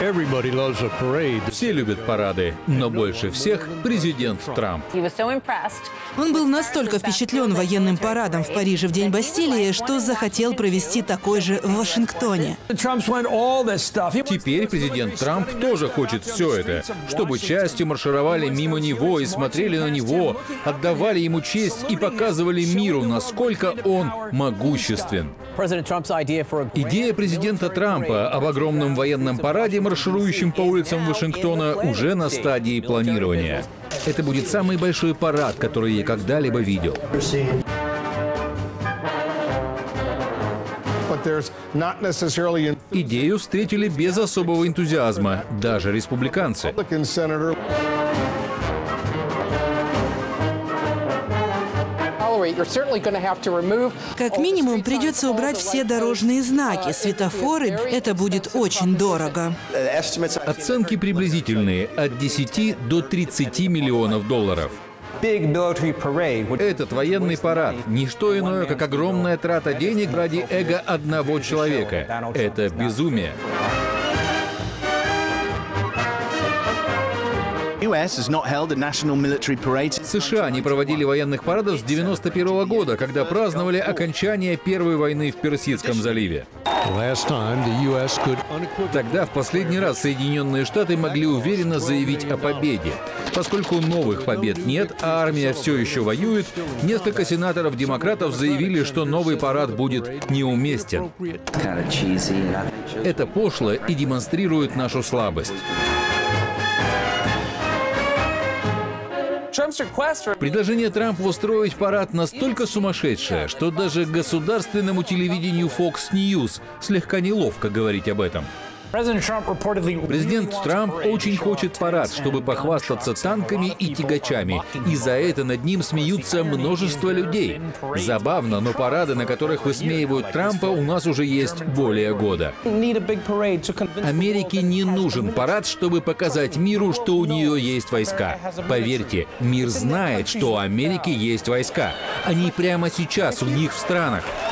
Все любят парады, но больше всех президент Трамп. Он был настолько впечатлен военным парадом в Париже в День Бастилии, что захотел провести такой же в Вашингтоне. Теперь президент Трамп тоже хочет все это, чтобы частью маршировали мимо него и смотрели на него, отдавали ему честь и показывали миру, насколько он могуществен. Идея президента Трампа об огромном военном параде, марширующем по улицам Вашингтона, уже на стадии планирования. Это будет самый большой парад, который я когда-либо видел. Идею встретили без особого энтузиазма, даже республиканцы. Как минимум, придется убрать все дорожные знаки, светофоры. Это будет очень дорого. Оценки приблизительные – от 10 до 30 миллионов долларов. Этот военный парад – не что иное, как огромная трата денег ради эго одного человека. Это безумие. США не проводили военных парадов с 1991 года, когда праздновали окончание Первой войны в Персидском заливе. Тогда в последний раз Соединенные Штаты могли уверенно заявить о победе. Поскольку новых побед нет, а армия все еще воюет, несколько сенаторов-демократов заявили, что новый парад будет неуместен. Это пошло и демонстрирует нашу слабость. Предложение Трампа устроить парад настолько сумасшедшее, что даже государственному телевидению Fox News слегка неловко говорить об этом. Президент Трамп очень хочет парад, чтобы похвастаться танками и тягачами, и за это над ним смеются множество людей. Забавно, но парады, на которых высмеивают Трампа, у нас уже есть более года. Америке не нужен парад, чтобы показать миру, что у нее есть войска. Поверьте, мир знает, что у Америки есть войска. Они прямо сейчас у них в странах.